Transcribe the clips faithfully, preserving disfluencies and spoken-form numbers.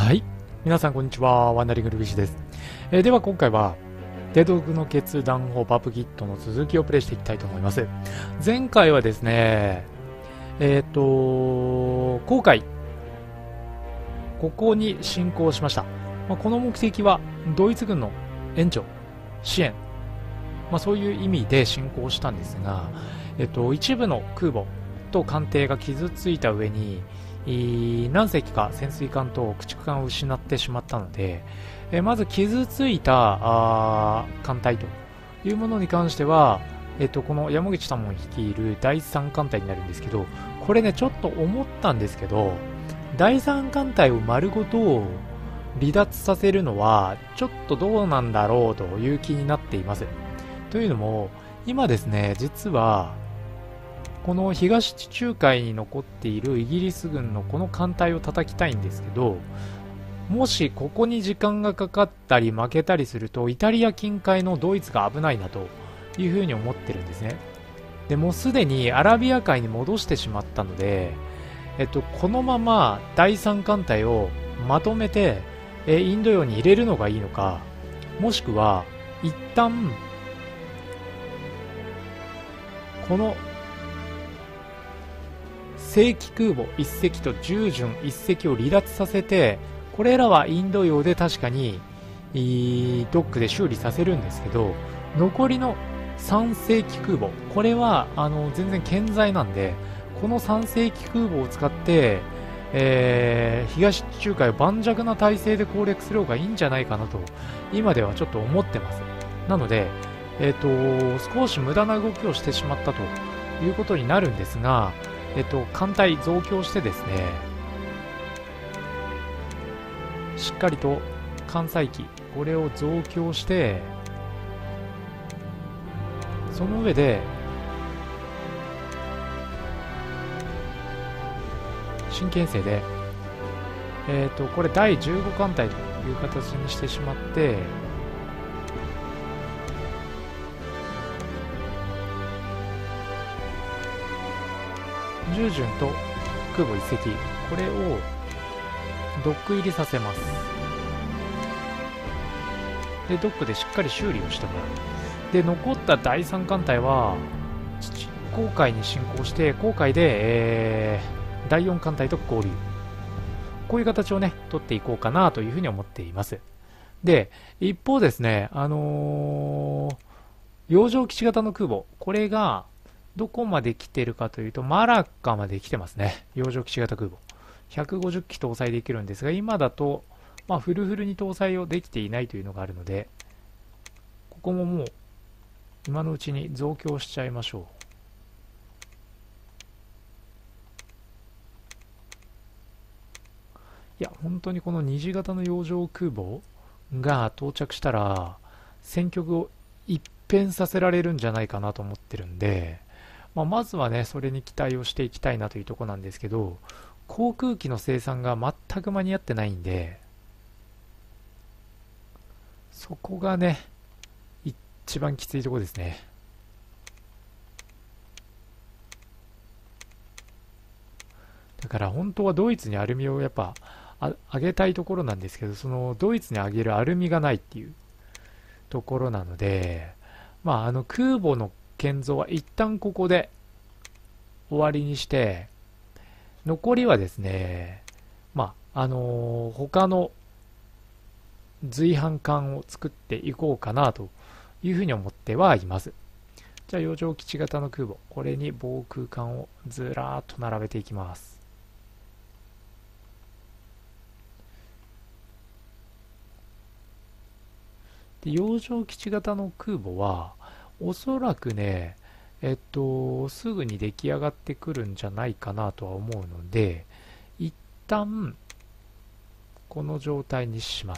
はい。皆さん、こんにちは。ワンダリングルビシです。えーでは、今回は、デドグの決断法パブギットの続きをプレイしていきたいと思います。前回はですね、えっ、と、航海、ここに進行しました。まあ、この目的は、ドイツ軍の援助、支援、まあ、そういう意味で進行したんですが、えっ、と、一部の空母と艦艇が傷ついた上に、何隻か潜水艦と駆逐艦を失ってしまったので、えまず傷ついたあ艦隊というものに関しては、えっと、この山口多門率いるだいさん艦隊になるんですけど、これね、ちょっと思ったんですけど、だいさん艦隊を丸ごと離脱させるのは、ちょっとどうなんだろうという気になっています。というのも、今ですね、実は、この東地中海に残っているイギリス軍のこの艦隊を叩きたいんですけど、もしここに時間がかかったり負けたりするとイタリア近海のドイツが危ないなというふうに思ってるんですね。でもうすでにアラビア海に戻してしまったので、えっと、このままだいさん艦隊をまとめてえインド洋に入れるのがいいのか、もしくは一旦この正規空母いっ隻と従順いっ隻を離脱させて、これらはインド洋で確かにドックで修理させるんですけど、残りのさん世紀空母、これはあの全然健在なんで、このさん世紀空母を使って、えー、東地中海を盤石な体制で攻略する方がいいんじゃないかなと今ではちょっと思ってます。なので、えー、と少し無駄な動きをしてしまったということになるんですが、えっと、艦隊増強してですね、しっかりと艦載機、これを増強して、その上で、新編成で、えっと、これだいじゅうご艦隊という形にしてしまって、従順と空母いっ隻、これをドック入りさせます。で、ドックでしっかり修理をしてもらう。で、残っただいさん艦隊は航海に進行して、航海で、えー、だいよん艦隊と合流、こういう形をね取っていこうかなというふうに思っています。で、一方ですね、あのー、洋上基地型の空母、これがどこまで来てるかというと、マラッカまで来てますね。洋上基地型空母。ひゃくごじゅっ機搭載できるんですが、今だと、まあ、フルフルに搭載をできていないというのがあるので、ここももう、今のうちに増強しちゃいましょう。いや、本当にこの虹型の洋上空母が到着したら、戦局を一変させられるんじゃないかなと思ってるんで、まあ、まずはね、それに期待をしていきたいなというところなんですけど、航空機の生産が全く間に合ってないんで、そこがね、一番きついところですね。だから本当はドイツにアルミをやっぱあ上げたいところなんですけど、そのドイツに上げるアルミがないっていうところなので、まあ、あの空母の建造は一旦ここで終わりにして、残りはですね、まあ、あのー、他の随伴艦を作っていこうかなというふうに思ってはいます。じゃあ、洋上基地型の空母、これに防空艦をずらーっと並べていきます。で、洋上基地型の空母は、おそらくね、えっと、すぐに出来上がってくるんじゃないかなとは思うので、一旦、この状態にします。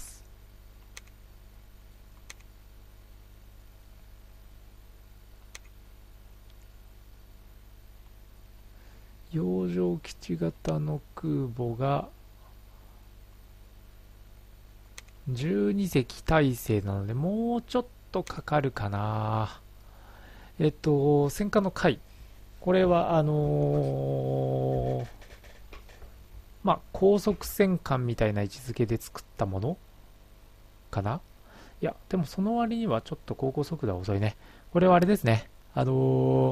洋上基地型の空母がじゅうに隻体制なので、もうちょっとかかるかな。えっと、戦艦の海。これは、あのーまあ、高速戦艦みたいな位置づけで作ったものかな。いや、でもその割にはちょっと航行速度は遅いね。これはあれですね。あのー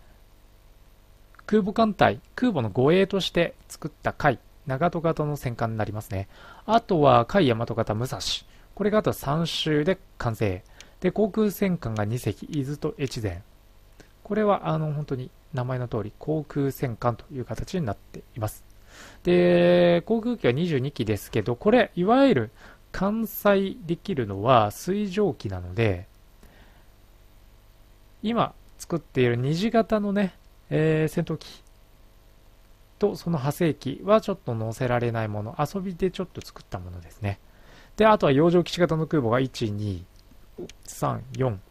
空母艦隊、空母の護衛として作った海、長門型の戦艦になりますね。あとは海大和型武蔵。これがあとさん周で完成。で、航空戦艦がに隻、伊豆と越前。これは、あの、本当に名前の通り、航空戦艦という形になっています。で、航空機はにじゅうに機ですけど、これ、いわゆる艦載できるのは水上機なので、今作っている二次型のね、えー戦闘機とその派生機はちょっと載せられないもの、遊びでちょっと作ったものですね。で、あとは洋上基地型の空母がいち、に、さん、よん、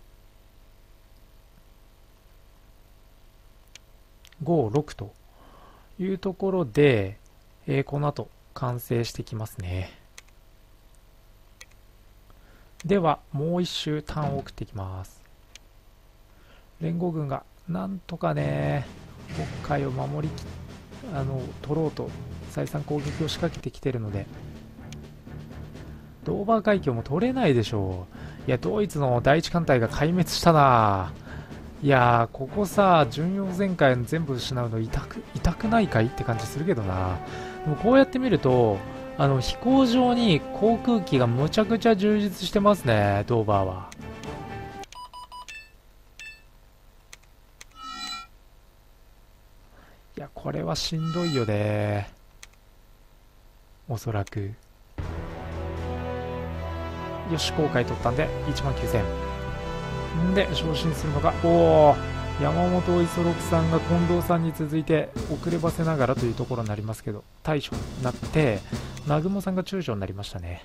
ご、ろくというところで、えーこの後完成してきますね。では、もう一周ターンを送っていきます。連合軍がなんとかね、北海を守りきあの取ろうと再三攻撃を仕掛けてきてるので、ドーバー海峡も取れないでしょう。いや、ドイツの第一艦隊が壊滅したな。いやー、ここさ、巡洋全海全部失うの痛く痛くないかいって感じするけどな。でもこうやって見ると、あの飛行場に航空機がむちゃくちゃ充実してますね、ドーバーは。いや、これはしんどいよね。おそらく。よし、航海取ったんで、いちまんきゅうせん。んで、昇進するのが、おー、山本五十六さんが近藤さんに続いて遅ればせながらというところになりますけど、大将になって、南雲さんが中将になりましたね。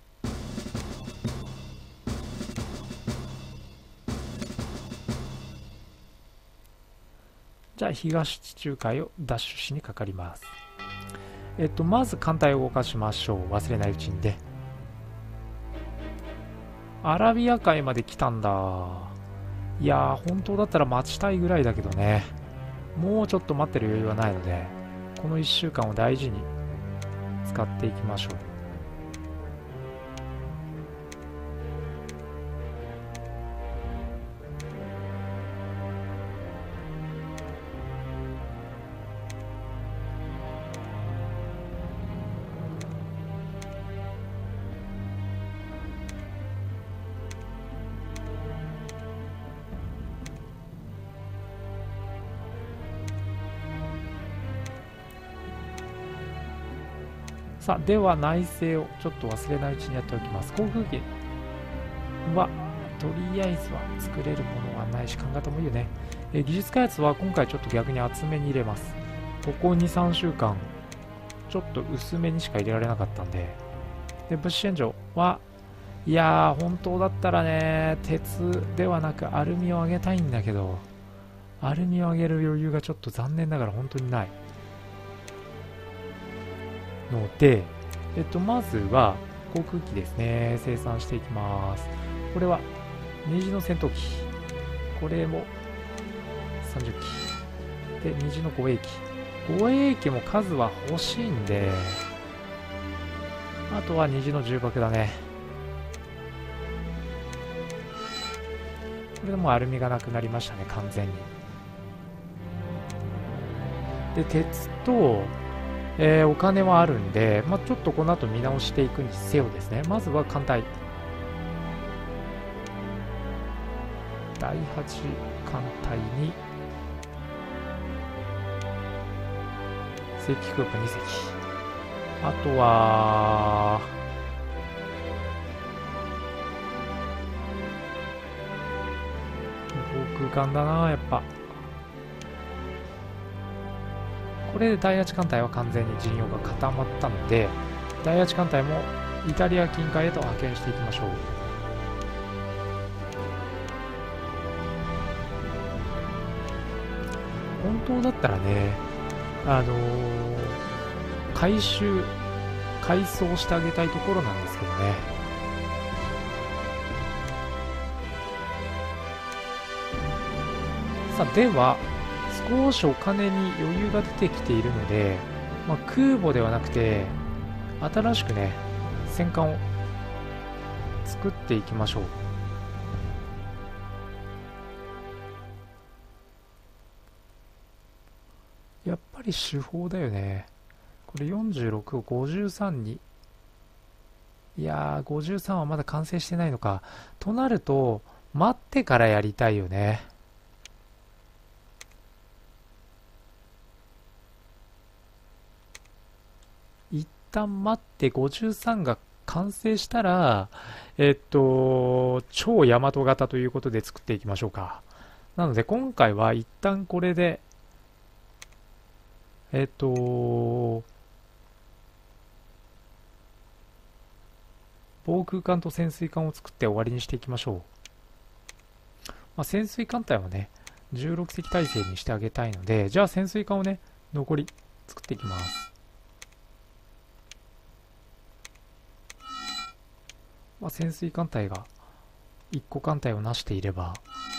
じゃあ、東地中海を奪取しにかかります。えっと、まず艦隊を動かしましょう。忘れないうちにで。アラビア海まで来たんだ。いやー、本当だったら待ちたいぐらいだけどね。もうちょっと待ってる余裕はないので、このいっしゅうかんを大事に使っていきましょう。さあ、では内政をちょっと忘れないうちにやっておきます。航空機はとりあえずは作れるものはないし、考えてもいいよね。え技術開発は今回ちょっと逆に厚めに入れます。ここに、さんしゅうかんちょっと薄めにしか入れられなかったんで。で、物資援助はいやー、本当だったらね、鉄ではなくアルミを上げたいんだけど、アルミを上げる余裕がちょっと残念ながら本当にないので、えっと、まずは航空機ですね、生産していきます。これは虹の戦闘機、これもさんじゅっきで、虹の護衛機、護衛機も数は欲しいんで、あとは虹の重爆だね。これでもうアルミがなくなりましたね、完全に。で、鉄とえー、お金はあるんで、まあ、ちょっとこの後見直していくにせよですね。まずは艦隊。だいはち艦隊に、正規空母に隻。あとは、航空艦だな、やっぱ。これでだいはち艦隊は完全に陣容が固まったので、だいはち艦隊もイタリア近海へと派遣していきましょう。本当だったらね、あのー、回収、改装してあげたいところなんですけどね。さあ、では、少しお金に余裕が出てきているので、 まあ、空母ではなくて新しくね戦艦を作っていきましょう。やっぱり手法だよね。これよんじゅうろくをごじゅうさんに、いやーごじゅうさんはまだ完成してないのか。となると待ってからやりたいよね。一旦待ってごじゅうさんが完成したら、えっと、超大和型ということで作っていきましょうか。なので今回は一旦これで、えっと、防空艦と潜水艦を作って終わりにしていきましょう。まあ、潜水艦隊はね、じゅうろく隻体制にしてあげたいので、じゃあ潜水艦をね、残り作っていきます。まあ、潜水艦隊がいっこ艦隊を成していれば、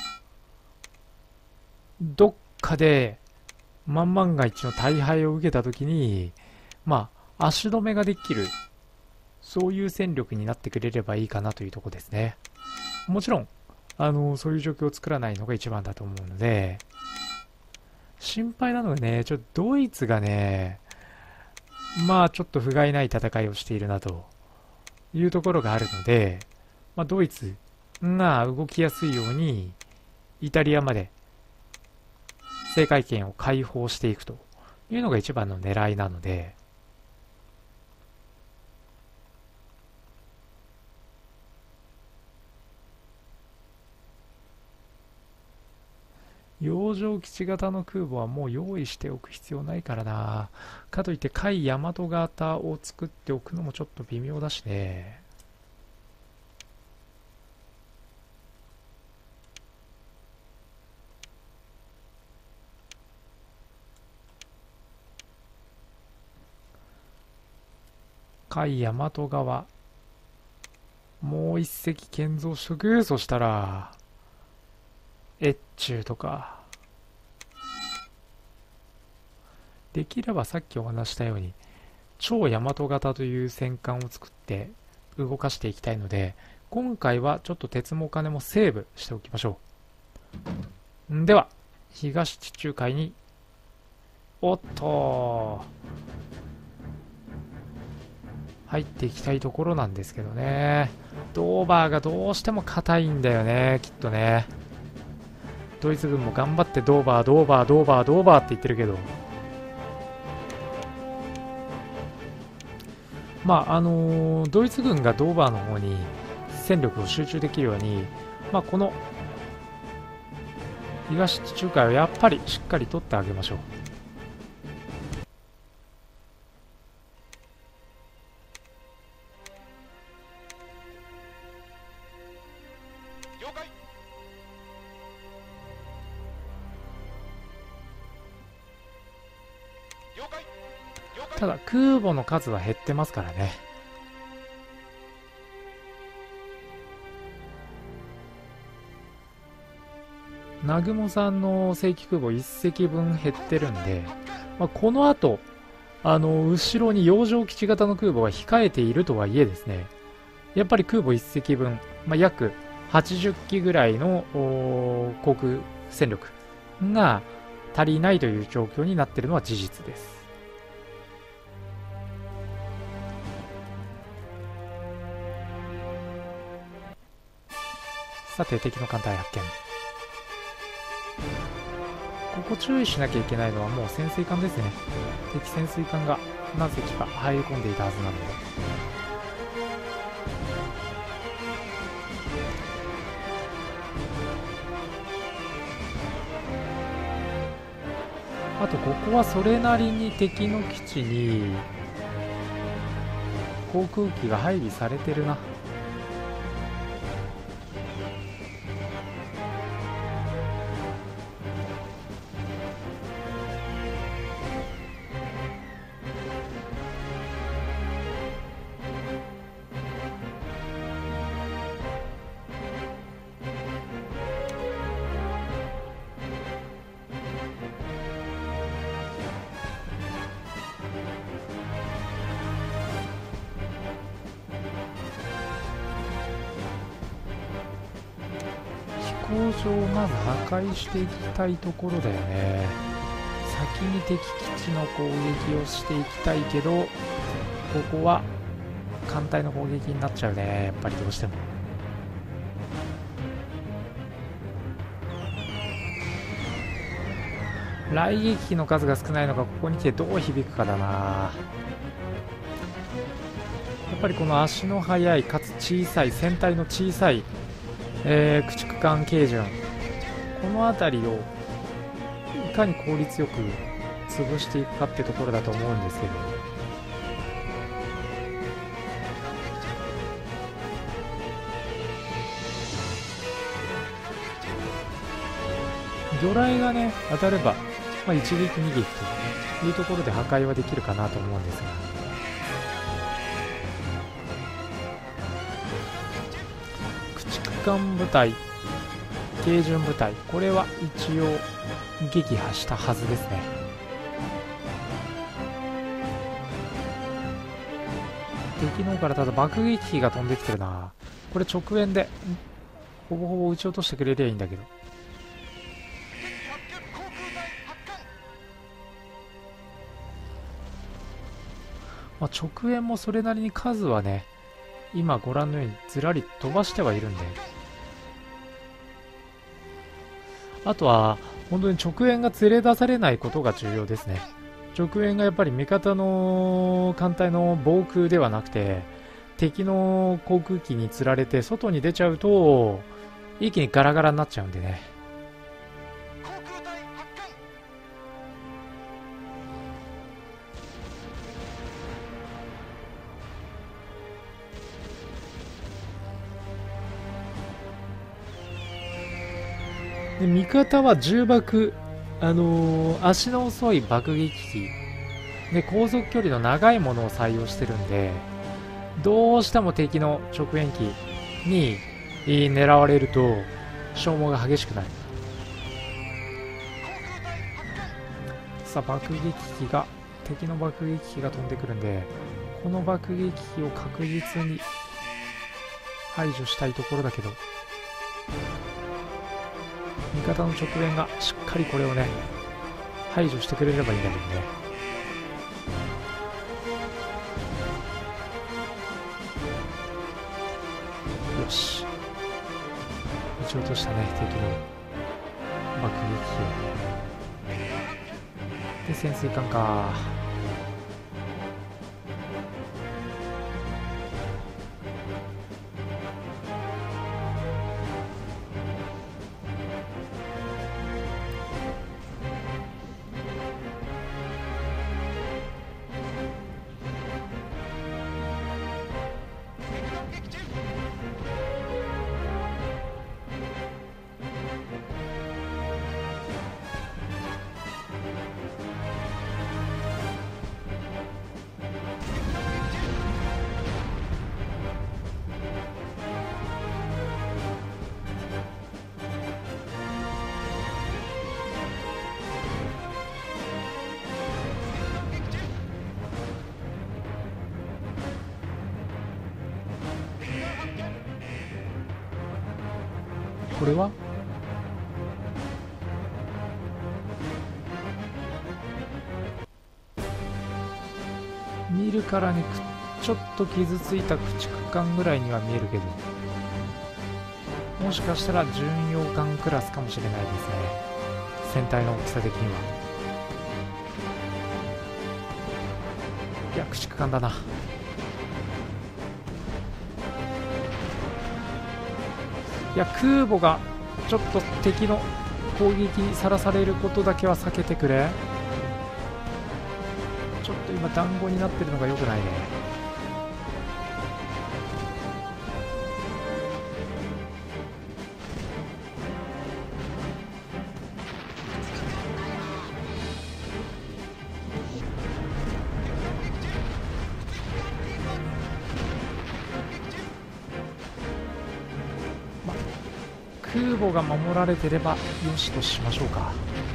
どっかで万万が一の大敗を受けたときに、まあ、足止めができる、そういう戦力になってくれればいいかなというところですね。もちろん、あの、そういう状況を作らないのが一番だと思うので、心配なのがね、ちょっとドイツがね、まあちょっと不甲斐ない戦いをしているなというところがあるので、まあ、ドイツが動きやすいようにイタリアまで制海権を解放していくというのが一番の狙いなので、洋上基地型の空母はもう用意しておく必要ないからな。かといって海大和型を作っておくのもちょっと微妙だしね。海大和側もう一隻建造しとく。そしたら越中とかできればさっきお話したように超大和型という戦艦を作って動かしていきたいので、今回はちょっと鉄もお金もセーブしておきましょう。では東地中海に、おっと入っていきたいところなんですけどね。ドーバーがどうしても硬いんだよね、きっとね。ドイツ軍も頑張ってドーバードーバードーバードーバーって言ってるけど、まああのードイツ軍がドーバーの方に戦力を集中できるように、まあ、この東地中海をやっぱりしっかり取ってあげましょう。ただ空母の数は減ってますからね。南雲さんの正規空母いっ隻分減ってるんで、まあ、この後あの後ろに洋上基地型の空母が控えているとはいえですね、やっぱり空母いっ隻分、まあ、約はちじゅっ機ぐらいの航空戦力が足りないという状況になっているのは事実です。さて敵の艦隊発見。ここ注意しなきゃいけないのはもう潜水艦ですね。敵潜水艦が何隻か入り込んでいたはずなので、あとここはそれなりに敵の基地に航空機が配備されてるな。 場をまず破壊していきたいところだよね。先に敵基地の攻撃をしていきたいけど、ここは艦隊の攻撃になっちゃうね、やっぱりどうしても。雷撃機の数が少ないのがここに来てどう響くかだな。やっぱりこの足の速いかつ小さい船体の小さい、えー、駆逐艦軽巡、この辺りをいかに効率よく潰していくかってところだと思うんですけど、魚雷がね当たれば、まあ、一撃二撃というところで破壊はできるかなと思うんですが、駆逐艦部隊、軽巡部隊、これは一応撃破したはずですね。敵の方からただ爆撃機が飛んできてるな。これ直縁でほぼほぼ撃ち落としてくれりゃいいんだけど。まあ、直縁もそれなりに数はね、今ご覧のようにずらり飛ばしてはいるんで、あとは本当に直縁が連れ出されないことが重要ですね。直縁がやっぱり味方の艦隊の防空ではなくて、敵の航空機に釣られて外に出ちゃうと一気にガラガラになっちゃうんでね。で味方は重爆、あのー、足の遅い爆撃機で航続距離の長いものを採用してるんで、どうしても敵の直縁機に狙われると消耗が激しくなる。さあ爆撃機が敵の爆撃機が飛んでくるんで、この爆撃機を確実に排除したいところだけど、味方の直縁がしっかりこれをね排除してくれればいいんだけどね。よし、撃ち落としたね敵の爆撃機を。で潜水艦か。これは見るからにちょっと傷ついた駆逐艦ぐらいには見えるけど、もしかしたら巡洋艦クラスかもしれないですね、船体の大きさ的には。いや駆逐艦だな。いや空母がちょっと敵の攻撃にさらされることだけは避けてくれ。ちょっと今団子になってるのが良くないね。空母が守られてればよしとしましょうか。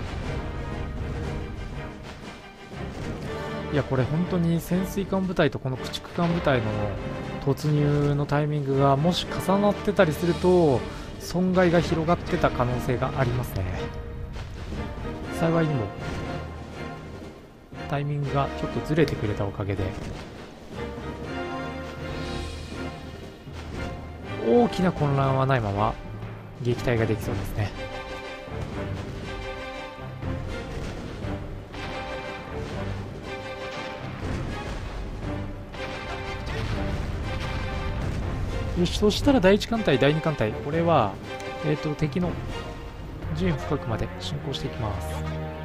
いやこれ本当に潜水艦部隊とこの駆逐艦部隊の突入のタイミングがもし重なってたりすると、 損害が広がってた可能性がありますね。幸いにもタイミングがちょっとずれてくれたおかげで大きな混乱はないまま撃退ができそうですね。よし、そしたらだいいち艦隊、だいに艦隊、これは、えっと、敵の陣深くまで進行していきます。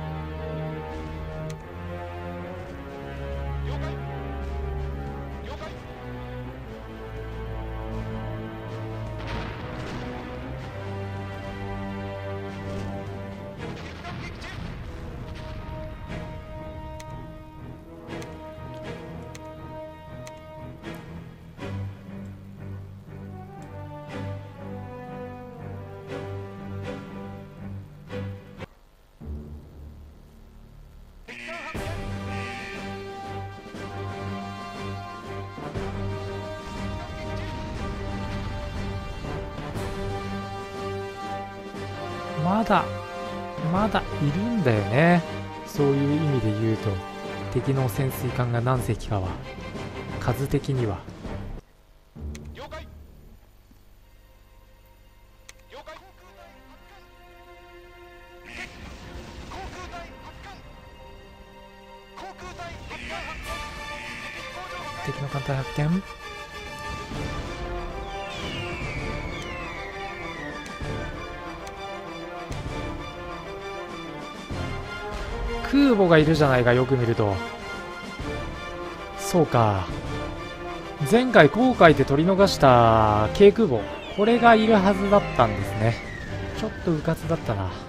まだまだいるんだよね。そういう意味で言うと敵の潜水艦が何隻かは数的には敵の艦隊発見。空母がいるじゃないか、よく見ると。そうか、前回航海で取り逃した軽空母、これがいるはずだったんですね。ちょっとうかつだったな。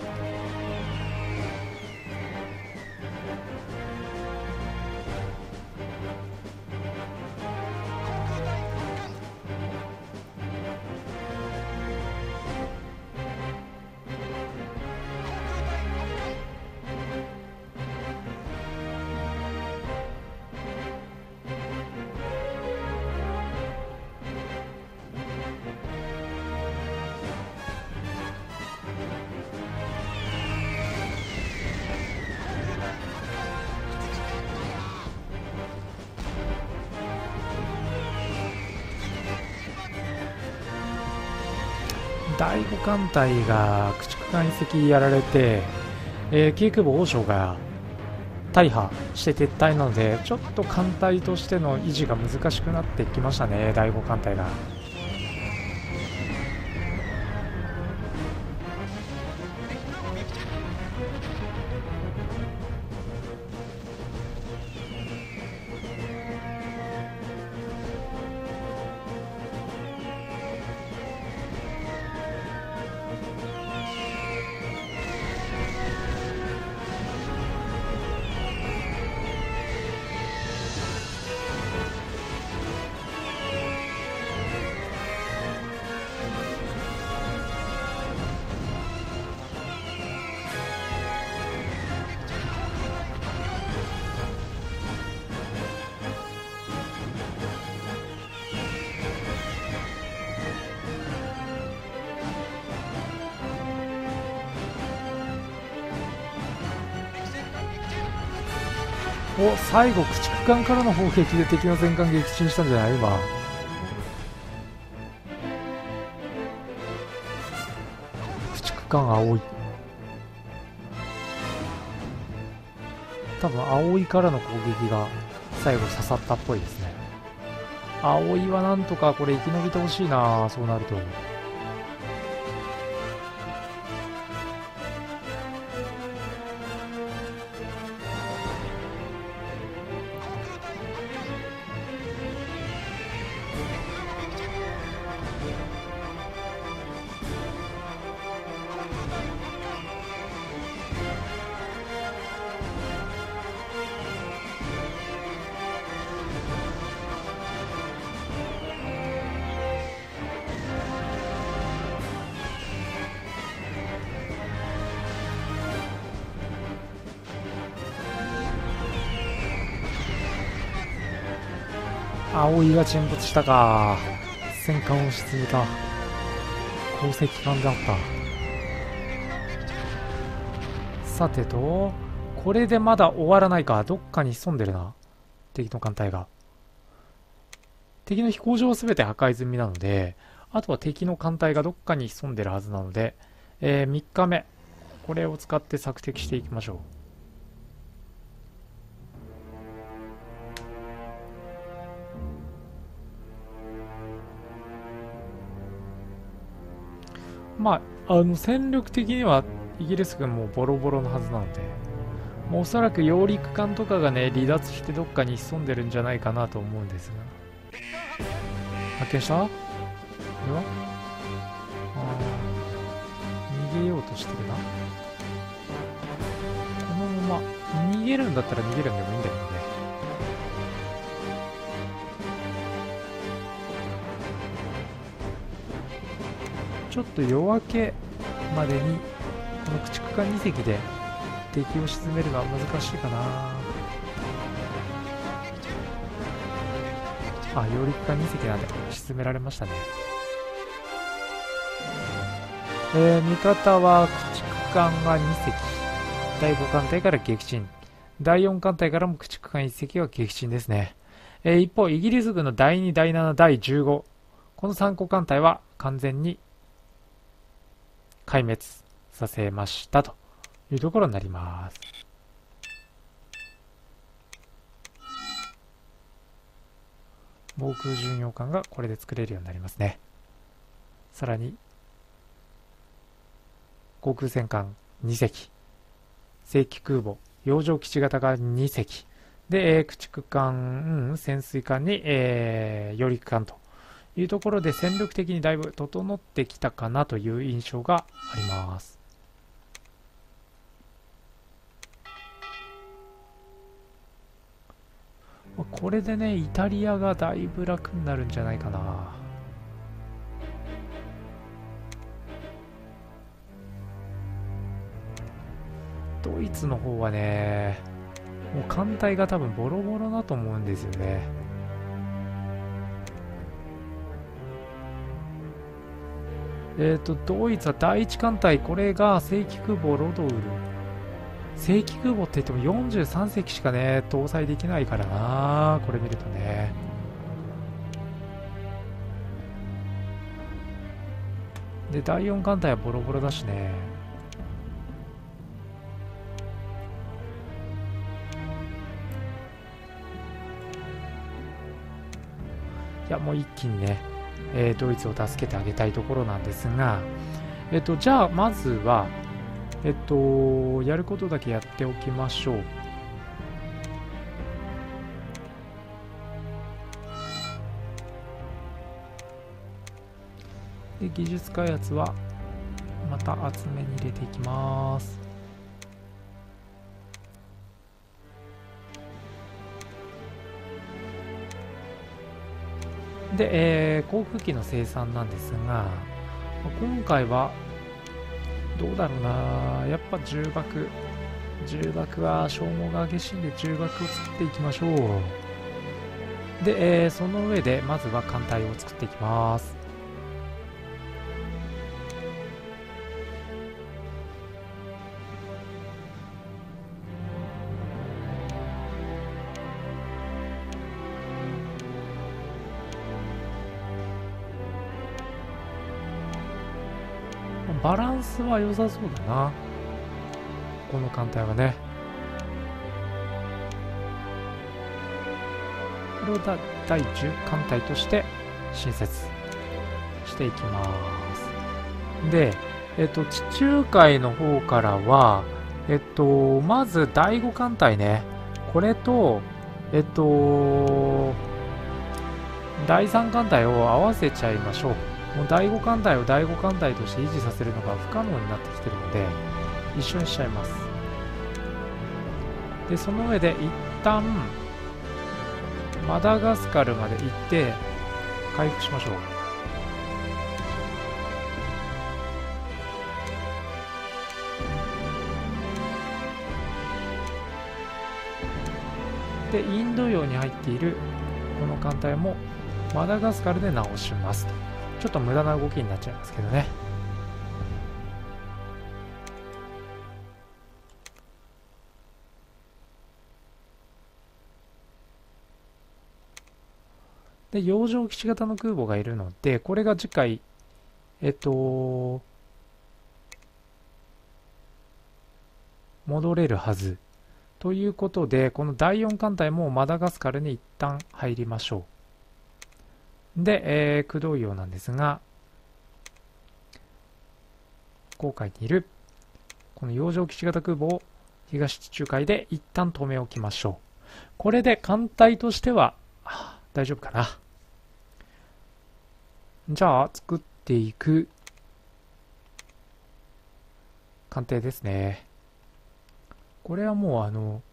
だいご艦隊が駆逐艦いっ隻やられて、えー、軽空母王将が大破して撤退なので、ちょっと艦隊としての維持が難しくなってきましたね、だいご艦隊が。お、最後駆逐艦からの砲撃で敵の戦艦撃沈したんじゃない今。駆逐艦葵、多分葵からの攻撃が最後刺さったっぽいですね。葵はなんとかこれ生き延びてほしいな、そうなると。葵が沈没したか。戦艦を沈めた。 宝石艦だった。さてと、これでまだ終わらないか。どっかに潜んでるな、敵の艦隊が。敵の飛行場は全て破壊済みなので、あとは敵の艦隊がどっかに潜んでるはずなので、えー、みっかめ、これを使って索敵していきましょう。まあ、あの戦力的にはイギリス軍もボロボロのはずなので、もうおそらく揚陸艦とかがね離脱してどっかに潜んでるんじゃないかなと思うんですが。発見した？これはあ逃げようとしてるな。このまま逃げるんだったら逃げるんでもいいんだけどね。ちょっと夜明けまでにこの駆逐艦に隻で敵を沈めるのは難しいかな。あ、揚陸艦に隻なんで沈められましたね。えー、味方は駆逐艦がに隻、だいご艦隊から撃沈、だいよん艦隊からも駆逐艦いち隻が撃沈ですね。えー、一方イギリス軍のだいに、だいなな、だいじゅうご、このさん個艦隊は完全に壊滅させましたというところになります。防空巡洋艦がこれで作れるようになりますね。さらに航空戦艦に隻、正規空母洋上基地型がに隻で、えー、駆逐艦、うん、潜水艦に、えー、揚陸艦というところで戦力的にだいぶ整ってきたかなという印象があります。これでねイタリアがだいぶ楽になるんじゃないかな。ドイツの方はねもう艦隊が多分ボロボロだと思うんですよね。えっとドイツはだいいち艦隊、これが正規空母ロドウル、正規空母って言ってもよんじゅうさん隻しかね搭載できないからな。これ見るとねでだいよん艦隊はボロボロだしね。いやもう一気にね、えー、ドイツを助けてあげたいところなんですが、えっとじゃあまずはえっとやることだけやっておきましょう。で技術開発はまた厚めに入れていきます。で、えー、航空機の生産なんですが、今回はどうだろうな。やっぱ重爆重爆は消耗が激しいんで重爆を作っていきましょう。で、えー、その上でまずは艦隊を作っていきます。バランスは良さそうだな、この艦隊はね。これをだだいじゅう艦隊として新設していきます。で、えっと、地中海の方からは、えっと、まずだいご艦隊ね、これと、えっと、だいさん艦隊を合わせちゃいましょう。もうだいご艦隊をだいご艦隊として維持させるのが不可能になってきてるので一緒にしちゃいます。でその上で一旦マダガスカルまで行って回復しましょう。でインド洋に入っているこの艦隊もマダガスカルで直しますと。ちょっと無駄な動きになっちゃいますけどね。 で、洋上基地型の空母がいるので、これが次回、えっと、戻れるはず。ということで、このだいよん艦隊もマダガスカルに一旦入りましょう。で、えー、駆動洋なんですが、航海にいる、この洋上基地型空母を東地中海で一旦止め置きましょう。これで艦隊としては、大丈夫かな。じゃあ、作っていく艦艇ですね。これはもうあの、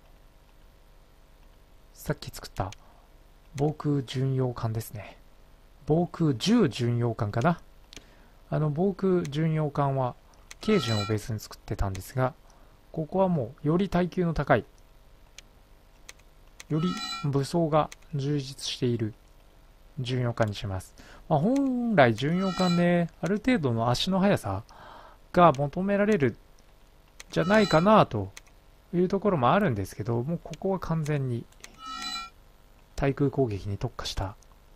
さっき作った防空巡洋艦ですね。防空じゅう巡洋艦かな。あの防空巡洋艦は軽巡をベースに作ってたんですが、ここはもうより耐久の高い、より武装が充実している巡洋艦にします。まあ、本来巡洋艦ね、ある程度の足の速さが求められるじゃないかなというところもあるんですけど、もうここは完全に対空攻撃に特化した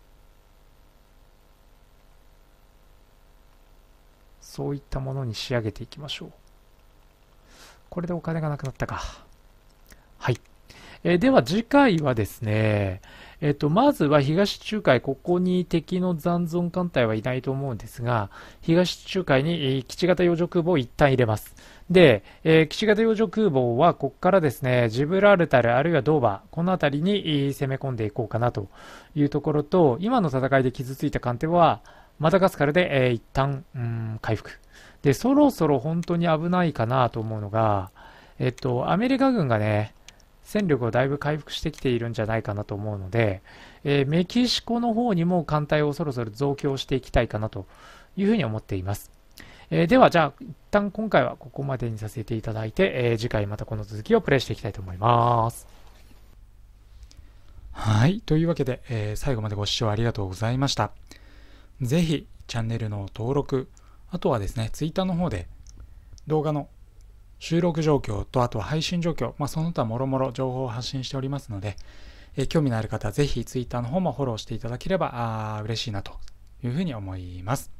そういったものに仕上げていきましょう。これでお金がなくなったか。はい。えー、では次回はですね、えっと、まずは東地中海、ここに敵の残存艦隊はいないと思うんですが、東地中海に、えー、基地型洋上空母を一旦入れます。で、えー、基地型洋上空母はここからですね、ジブラルタルあるいはドーバー、この辺りに、えー、攻め込んでいこうかなというところと、今の戦いで傷ついた艦艇は、マダガスカルで、えー、一旦、うん、回復。で、そろそろ本当に危ないかなと思うのが、えっと、アメリカ軍がね、戦力をだいぶ回復してきているんじゃないかなと思うので、えー、メキシコの方にも艦隊をそろそろ増強していきたいかなというふうに思っています。えー、では、じゃあ、一旦今回はここまでにさせていただいて、えー、次回またこの続きをプレイしていきたいと思います。はい。というわけで、えー、最後までご視聴ありがとうございました。ぜひ、チャンネルの登録、あとはですね、ツイッターの方で動画の収録状況と、あとは配信状況、まあ、その他もろもろ情報を発信しておりますので、えー、興味のある方はぜひツイッターの方もフォローしていただければあ嬉しいなというふうに思います。